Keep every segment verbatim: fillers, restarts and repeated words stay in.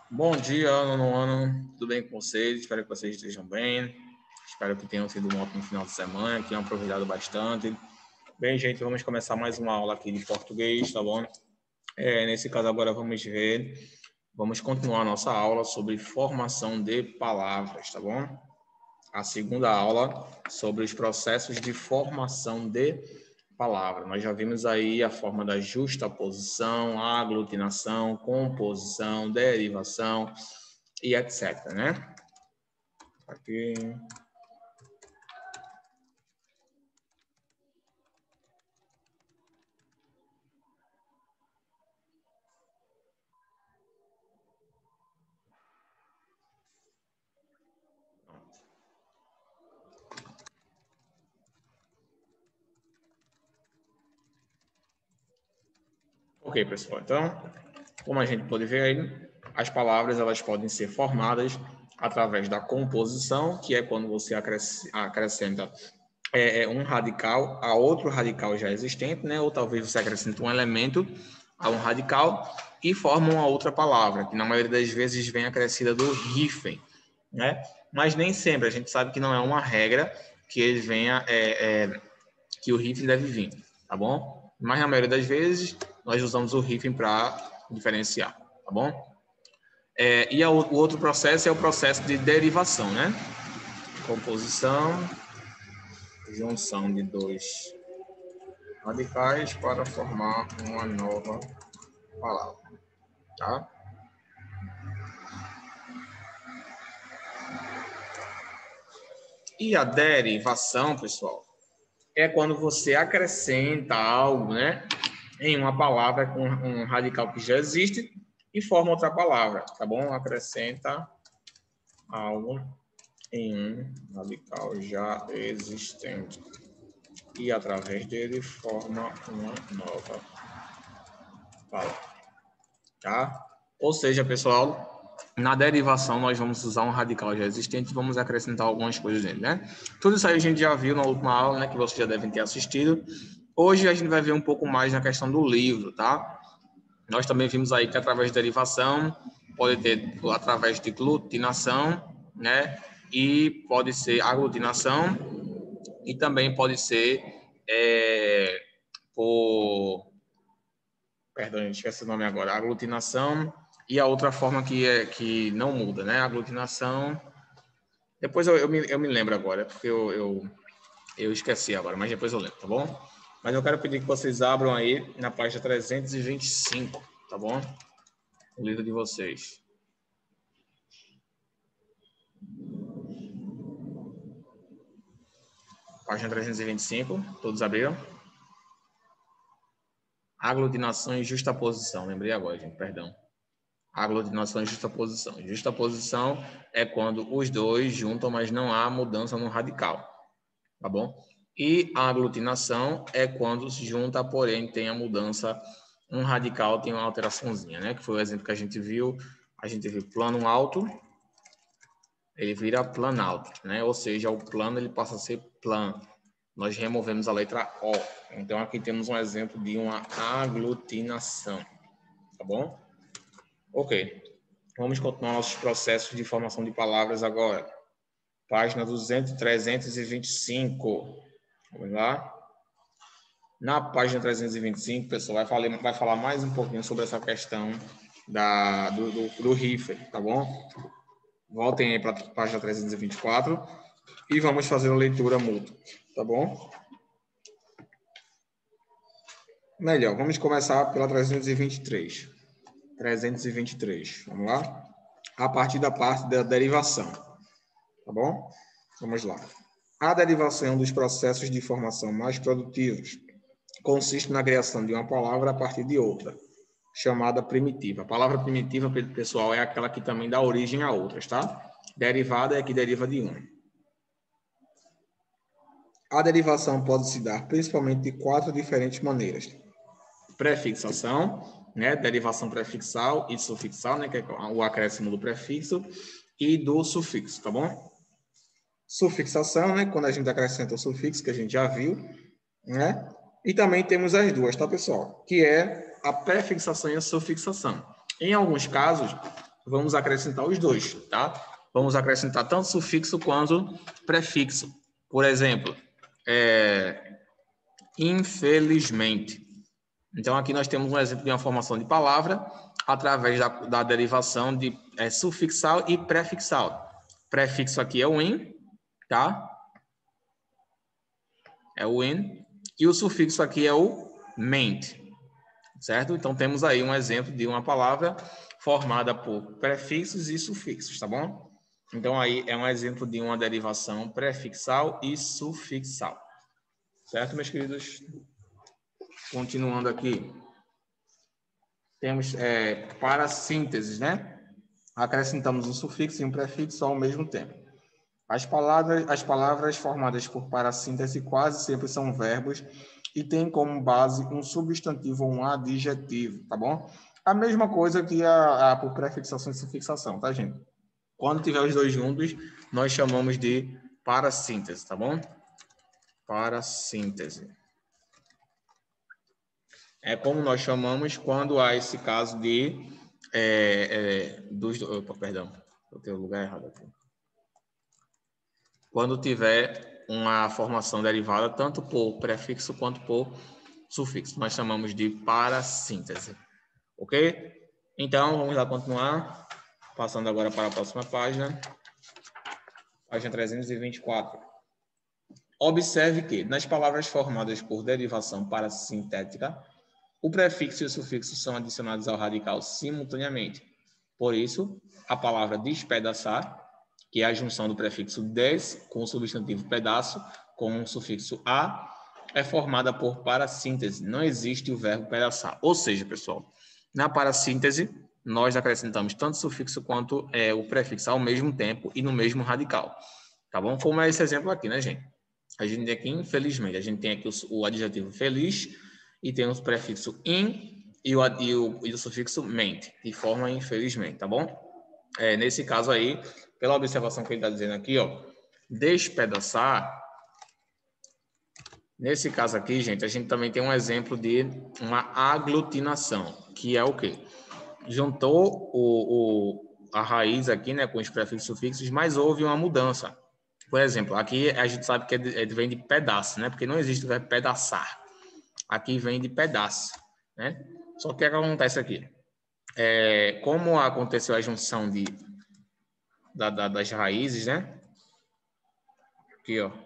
Bom dia, nono ano. Tudo bem com vocês? Espero que vocês estejam bem. Espero que tenham tido um ótimo final de semana, que tenham aproveitado bastante. Bem, gente, vamos começar mais uma aula aqui de português, tá bom? É, nesse caso, agora vamos ver, vamos continuar a nossa aula sobre formação de palavras, tá bom? A segunda aula sobre os processos de formação de palavra. Nós já vimos aí a forma da justaposição, aglutinação, composição, derivação e etcétera, né? Aqui. Ok, pessoal. Então, como a gente pode ver aí, as palavras elas podem ser formadas através da composição, que é quando você acrescenta é, um radical a outro radical já existente, né? Ou talvez você acrescente um elemento a um radical e forma uma outra palavra, que na maioria das vezes vem acrescida do hífen, né? Mas nem sempre, a gente sabe que não é uma regra que ele venha, é, é, que o hífen deve vir, tá bom? Mas na maioria das vezes, nós usamos o hífen para diferenciar, tá bom? É, e a, o outro processo é o processo de derivação, né? Composição, junção de dois radicais para formar uma nova palavra, tá? E a derivação, pessoal, é quando você acrescenta algo, né, em uma palavra com um radical que já existe e forma outra palavra, tá bom? Acrescenta algo em um radical já existente e através dele forma uma nova palavra, tá? Ou seja, pessoal, na derivação nós vamos usar um radical já existente e vamos acrescentar algumas coisas nele, né? Tudo isso aí a gente já viu na última aula, né, que vocês já devem ter assistido. Hoje a gente vai ver um pouco mais na questão do livro, tá? Nós também vimos aí que através de derivação pode ter através de glutinação, né? E pode ser aglutinação e também pode ser é, por... Perdão, esqueci o nome agora. Aglutinação e a outra forma que, é, que não muda, né? Aglutinação... Depois eu, eu, me, eu me lembro agora, porque eu, eu, eu esqueci agora, mas depois eu lembro, tá bom? Mas eu quero pedir que vocês abram aí na página trezentos e vinte e cinco, tá bom? O livro de vocês. Página trezentos e vinte e cinco, todos abriram? Aglutinação e justaposição, lembrei agora, gente, perdão. Aglutinação e justaposição. Justaposição é quando os dois juntam, mas não há mudança no radical, tá bom? E a aglutinação é quando se junta, porém tem a mudança, um radical tem uma alteraçãozinha, né? Que foi o exemplo que a gente viu. A gente viu plano alto, ele vira planalto, né? Ou seja, o plano ele passa a ser plano. Nós removemos a letra O. Então, aqui temos um exemplo de uma aglutinação, tá bom? Ok. Vamos continuar nossos processos de formação de palavras agora. Página duzentos, trezentos e vinte e cinco. Vamos lá. Na página trezentos e vinte e cinco, pessoal, vai falar, vai falar mais um pouquinho sobre essa questão da, do, do, do hífen, tá bom? Voltem aí para a página trezentos e vinte e quatro e vamos fazer a leitura mútua, tá bom? Melhor, vamos começar pela trezentos e vinte e três. trezentos e vinte e três, vamos lá? A partir da parte da derivação, tá bom? Vamos lá. A derivação é um dos processos de formação mais produtivos. Consiste na criação de uma palavra a partir de outra, chamada primitiva. A palavra primitiva, pessoal, é aquela que também dá origem a outras, tá? Derivada é a que deriva de uma. A derivação pode se dar principalmente de quatro diferentes maneiras. Prefixação, né? Derivação prefixal e sufixal, né? Que é o acréscimo do prefixo e do sufixo, tá bom? Sufixação, né? Quando a gente acrescenta o sufixo, que a gente já viu, né? E também temos as duas, tá, pessoal? Que é a prefixação e a sufixação. Em alguns casos, vamos acrescentar os dois, tá? Vamos acrescentar tanto sufixo quanto prefixo. Por exemplo, é, infelizmente. Então, aqui nós temos um exemplo de uma formação de palavra através da, da derivação de é, sufixal e prefixal. Prefixo aqui é o in, tá? É o in. E o sufixo aqui é o ment, certo? Então, temos aí um exemplo de uma palavra formada por prefixos e sufixos, tá bom? Então, aí é um exemplo de uma derivação prefixal e sufixal. Certo, meus queridos? Continuando aqui. Temos é, para síntese, né? Acrescentamos um sufixo e um prefixo ao mesmo tempo. As palavras, as palavras formadas por parassíntese quase sempre são verbos e têm como base um substantivo ou um adjetivo, tá bom? A mesma coisa que a, a por prefixação e sufixação, tá, gente? Quando tiver os dois juntos, nós chamamos de parassíntese, tá bom? Parassíntese. É como nós chamamos quando há esse caso de... É, é, dos, opa, perdão, eu tenho o lugar errado aqui. Quando tiver uma formação derivada, tanto por prefixo quanto por sufixo, nós chamamos de parassíntese. Ok? Então, vamos lá continuar. Passando agora para a próxima página. Página trezentos e vinte e quatro. Observe que, nas palavras formadas por derivação parassintética, o prefixo e o sufixo são adicionados ao radical simultaneamente. Por isso, a palavra despedaçar, que é a junção do prefixo des com o substantivo pedaço, com o sufixo a, é formada por parassíntese. Não existe o verbo pedaçar. Ou seja, pessoal, na parassíntese, nós acrescentamos tanto o sufixo quanto é, o prefixo ao mesmo tempo e no mesmo radical. Tá bom? Como é esse exemplo aqui, né, gente? A gente tem aqui, infelizmente, a gente tem aqui o, o adjetivo feliz e tem o prefixo in e o, e o, e o sufixo mente, que forma infelizmente, tá bom? É, nesse caso aí, pela observação que ele está dizendo aqui, ó, despedaçar. Nesse caso aqui, gente, a gente também tem um exemplo de uma aglutinação, que é o quê? Juntou o, o, a raiz aqui, né, com os prefixos e sufixos, mas houve uma mudança. Por exemplo, aqui a gente sabe que é de, é, vem de pedaço, né? Porque não existe o verbo pedaçar. Aqui vem de pedaço, né? Só que o que acontece aqui? É, como aconteceu a junção de, da, da, das raízes, né? Aqui, ó.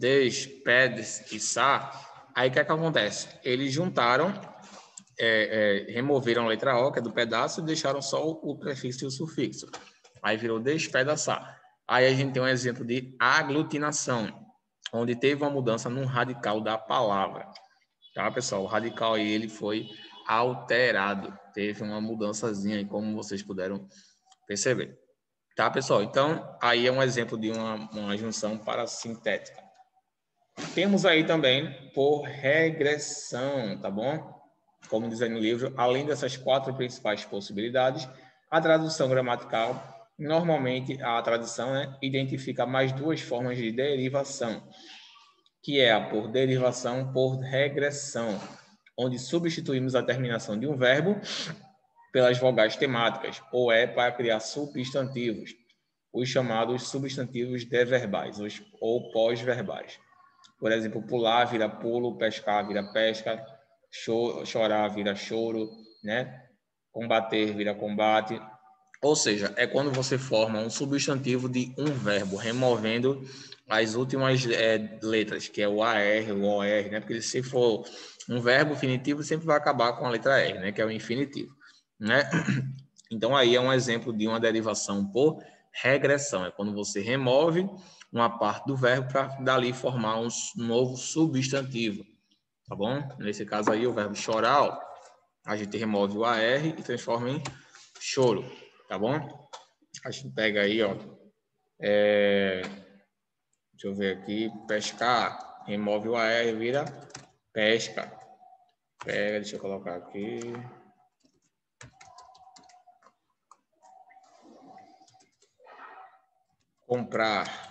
Despedaçar. Aí o que é que acontece? Eles juntaram, é, é, removeram a letra O, que é do pedaço, e deixaram só o, o prefixo e o sufixo. Aí virou despedaçar. Aí a gente tem um exemplo de aglutinação, onde teve uma mudança no radical da palavra. Tá, pessoal? O radical aí, ele foi alterado. Teve uma mudançazinha aí, como vocês puderam perceber. Tá, pessoal? Então, aí é um exemplo de uma, uma junção parasintética. Temos aí também por regressão, tá bom? Como diz aí no livro, além dessas quatro principais possibilidades, a tradução gramatical, normalmente a tradução, né, identifica mais duas formas de derivação, que é a por derivação por regressão, onde substituímos a terminação de um verbo pelas vogais temáticas, ou é para criar substantivos, os chamados substantivos deverbais, os, ou pós-verbais. Por exemplo, pular vira pulo, pescar vira pesca, cho chorar vira choro, né? Combater vira combate. Ou seja, é quando você forma um substantivo de um verbo, removendo as últimas é, letras, que é o A R, o O R, né? Porque se for um verbo infinitivo, sempre vai acabar com a letra R, né? Que é o infinitivo, né? Então, aí é um exemplo de uma derivação por regressão. É quando você remove uma parte do verbo para dali formar um novo substantivo, tá bom? Nesse caso aí, o verbo chorar, ó, a gente remove o A R e transforma em choro, tá bom? A gente pega aí, ó, é... deixa eu ver aqui, pescar, remove o A R, vira pesca. Pega, deixa eu colocar aqui. Comprar,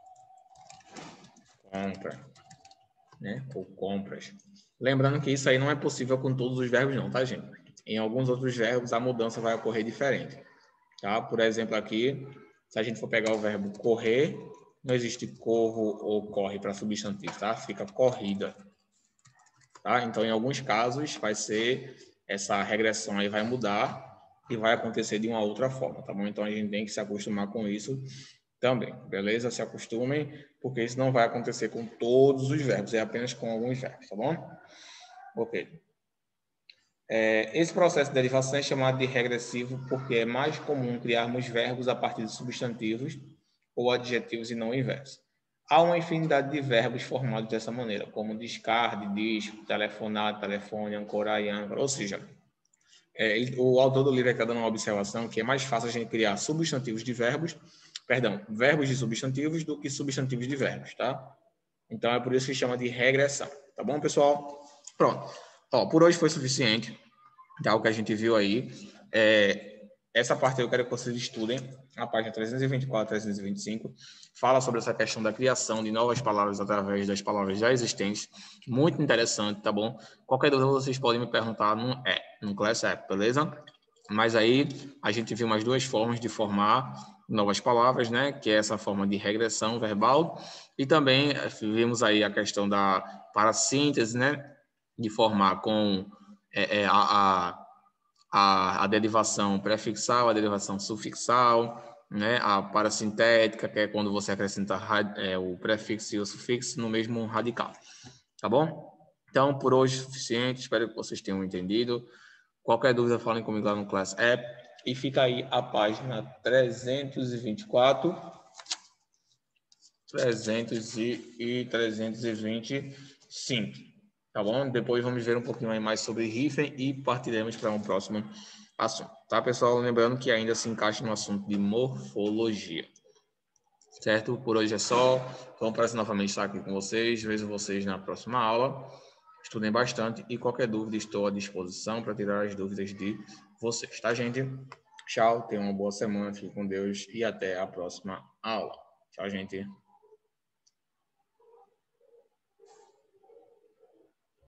compra, né? Ou compras. Lembrando que isso aí não é possível com todos os verbos não, tá, gente? Em alguns outros verbos a mudança vai ocorrer diferente. Tá? Por exemplo, aqui, se a gente for pegar o verbo correr, não existe corro ou corre para substantivo, tá? Fica corrida. Tá? Então, em alguns casos, vai ser essa regressão aí vai mudar e vai acontecer de uma outra forma, tá bom? Então, a gente tem que se acostumar com isso também, beleza? Se acostumem, porque isso não vai acontecer com todos os verbos, é apenas com alguns verbos, tá bom? Ok. É, esse processo de derivação é chamado de regressivo porque é mais comum criarmos verbos a partir de substantivos ou adjetivos e não o inverso. Há uma infinidade de verbos formados dessa maneira, como descarde, disco, telefonar, telefone, ancorar e âncora. Ou seja, é, o autor do livro está dando uma observação que é mais fácil a gente criar substantivos de verbos, perdão, verbos de substantivos do que substantivos de verbos, tá? Então é por isso que chama de regressão, tá bom, pessoal? Pronto. Ó, por hoje foi suficiente, tá? O que a gente viu aí. É, essa parte eu quero que vocês estudem, a página trezentos e vinte e quatro, trezentos e vinte e cinco, fala sobre essa questão da criação de novas palavras através das palavras já existentes. Muito interessante, tá bom? Qualquer dúvida vocês podem me perguntar no é, no Class App, beleza? Mas aí a gente viu mais duas formas de formar novas palavras, né? Que é essa forma de regressão verbal e também vimos aí a questão da parassíntese, né? De formar com é, é, a, a, a derivação prefixal, a derivação sufixal, né? A parasintética, que é quando você acrescenta é, o prefixo e o sufixo no mesmo radical, tá bom? Então, por hoje é suficiente, espero que vocês tenham entendido. Qualquer dúvida, falem comigo lá no Class App. E fica aí a página trezentos e vinte e quatro, trezentos e trezentos e vinte e cinco. Tá bom? Depois vamos ver um pouquinho mais sobre hífen e partiremos para um próximo assunto. Tá, pessoal? Lembrando que ainda se encaixa no assunto de morfologia. Certo? Por hoje é só. Foi um prazer novamente estar aqui com vocês. Vejo vocês na próxima aula. Estudem bastante e qualquer dúvida estou à disposição para tirar as dúvidas de vocês, tá, gente? Tchau, tenham uma boa semana, fiquem com Deus e até a próxima aula. Tchau, gente.